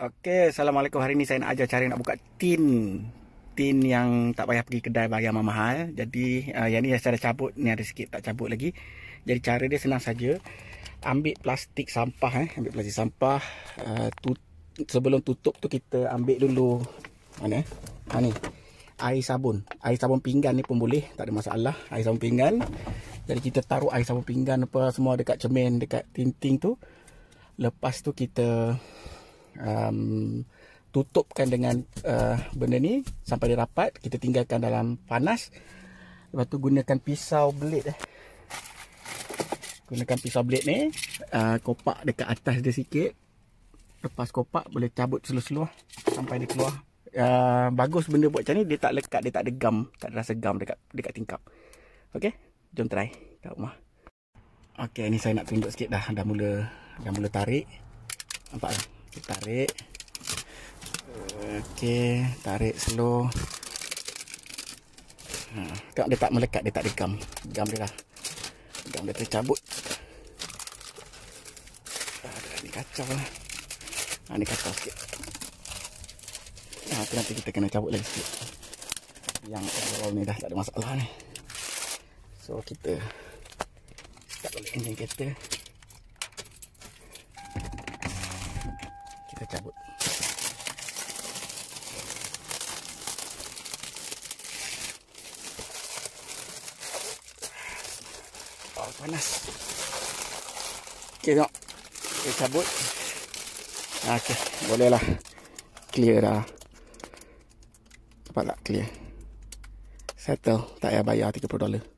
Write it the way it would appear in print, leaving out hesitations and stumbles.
Okey, Assalamualaikum. Hari ni saya nak ajar cara nak buka tin. Tin yang tak payah pergi kedai bayar mahal. Jadi yang ni cara cabut ni ada sikit tak cabut lagi. Jadi cara dia senang saja. Ambil plastik sampah ambil plastik sampah. Sebelum tutup tu kita ambil dulu mana? Ni. Air sabun. Air sabun pinggan ni pun boleh, tak ada masalah. Air sabun pinggan. Jadi kita taruh air sabun pinggan apa semua dekat cermin, dekat tinting tu. Lepas tu kita tutupkan dengan benda ni sampai dia rapat. Kita tinggalkan dalam panas. Lepas tu gunakan pisau blade Gunakan pisau blade ni, kopak dekat atas dia sikit. Lepas kopak boleh cabut seluruh-seluruh sampai dia keluar. Bagus benda buat macam ni, dia tak lekat, dia tak ada gam, tak ada rasa gam dekat tingkap. Okey, jom try kat rumah. Okey, ni saya nak tunjuk sikit dah mula tarik. Nampak tak? Kita tarik. Okey, tarik slow. Tengok dia tak melekat, dia tak ada gam. Gam dia lah. Gam dia tercabut. Ni kacau lah. Ni kacau sikit. Nanti kita kena cabut lagi sikit. Yang overall ni dah tak ada masalah ni. So kita start balik enjin kereta. Kita cabut. Panas. Okey, tengok. Kita cabut. Okey, boleh lah. Clear dah. Nampak tak? Clear. Settle. Tak payah bayar $30.